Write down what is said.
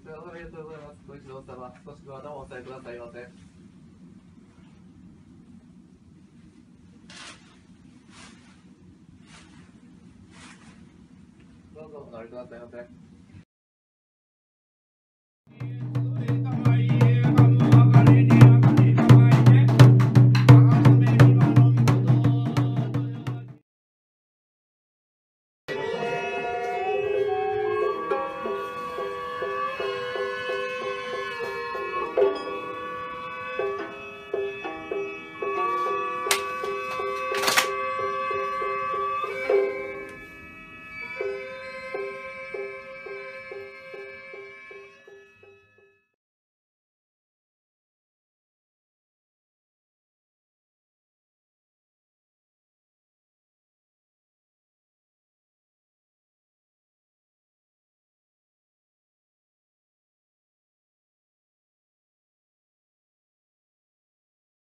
ありがとうございます。ご一同様、少し頭をお押さえくださいませ。どうぞお乗りくださいませ。